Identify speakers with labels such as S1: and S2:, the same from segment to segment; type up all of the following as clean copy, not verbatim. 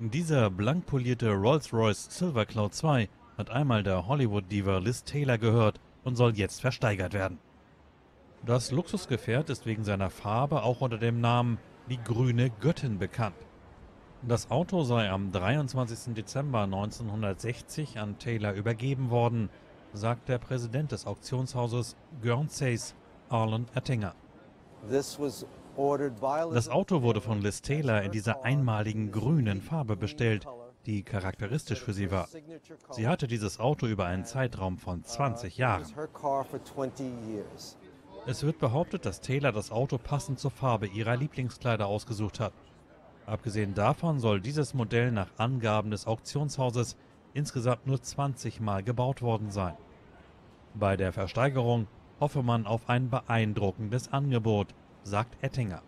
S1: Dieser blank polierte Rolls-Royce Silver Cloud 2 hat einmal der Hollywood-Diva Liz Taylor gehört und soll jetzt versteigert werden. Das Luxusgefährt ist wegen seiner Farbe auch unter dem Namen die grüne Göttin bekannt. Das Auto sei am 23. Dezember 1960 an Taylor übergeben worden, sagt der Präsident des Auktionshauses Guernseys, Arlen Ettinger. Das Auto wurde von Liz Taylor in dieser einmaligen grünen Farbe bestellt, die charakteristisch für sie war. Sie hatte dieses Auto über einen Zeitraum von 20 Jahren. Es wird behauptet, dass Taylor das Auto passend zur Farbe ihrer Lieblingskleider ausgesucht hat. Abgesehen davon soll dieses Modell nach Angaben des Auktionshauses insgesamt nur 20 Mal gebaut worden sein. Bei der Versteigerung hoffe man auf ein beeindruckendes Angebot, sagt Ettinger.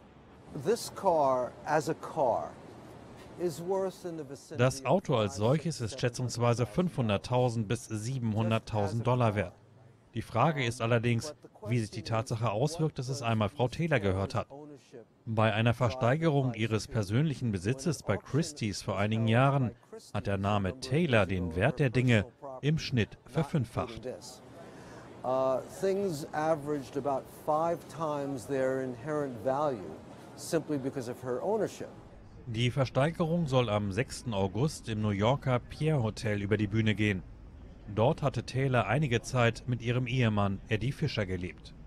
S1: Das Auto als solches ist schätzungsweise 500.000 bis 700.000 Dollar wert. Die Frage ist allerdings, wie sich die Tatsache auswirkt, dass es einmal Frau Taylor gehört hat. Bei einer Versteigerung ihres persönlichen Besitzes bei Christie's vor einigen Jahren hat der Name Taylor den Wert der Dinge im Schnitt verfünffacht.
S2: Things averaged about 5 times their inherent value simply because of her ownership.
S1: Die Versteigerung soll am 6. August im New Yorker Pierre Hotel über die Bühne gehen. Dort hatte Taylor einige Zeit mit ihrem Ehemann Eddie Fisher gelebt.